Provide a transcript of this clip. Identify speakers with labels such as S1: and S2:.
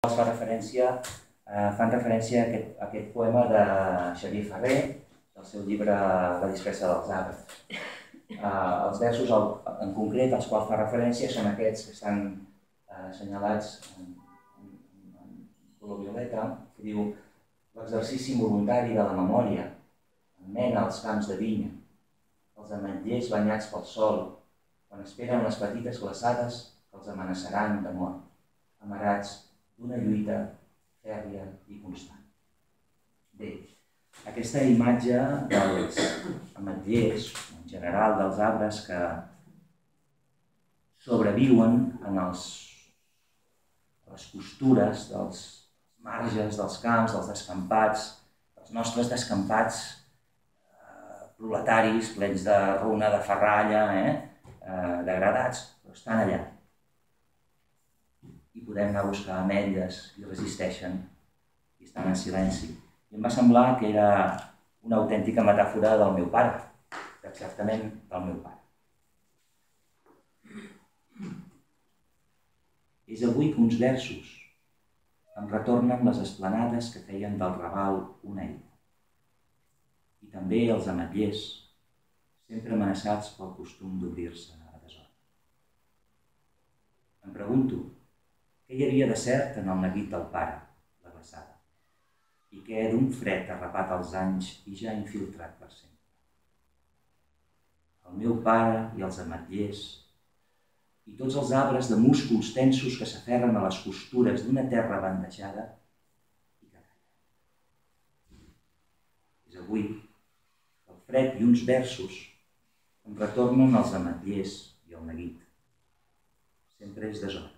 S1: Fan referència a aquest poema de Xavier Ferrer, del seu llibre La disfressa dels arbres. Els versos en concret als quals fa referència són aquests que estan assenyalats en color violeta, que diu: l'exercici involuntari de la memòria emmena als camps de vinya, els ametllers banyats pel sol, quan esperen les petites glaçades que els amenaçaran de mort, amarats d'una lluita fèrria i constant. Bé, aquesta imatge dels ametllers, en general dels arbres que sobreviuen en les costures dels marges dels camps, dels descampats, dels nostres descampats proletaris, plens de runa, de ferralla, degradats, però estan allà. I podem anar a buscar ametlles i resisteixen i estan en silenci. I em va semblar que era una autèntica metàfora del meu pare, exactament del meu pare. És avui que uns versos em retornen les esplanades que feien del Raval una illa. I també els ametllers, sempre amenaçats pel costum d'obrir-se a deshora. Em pregunto, què hi havia de cert en el neguit del pare, la glaçada? I què d'un fred arrapat als anys i ja infiltrat per sempre? El meu pare i els ametllers i tots els arbres de músculs tensos que s'aferren a les costures d'una terra bandejada i que calla. És avui que el fred i uns versos em retornen els ametllers i el neguit. Sempre és deshora.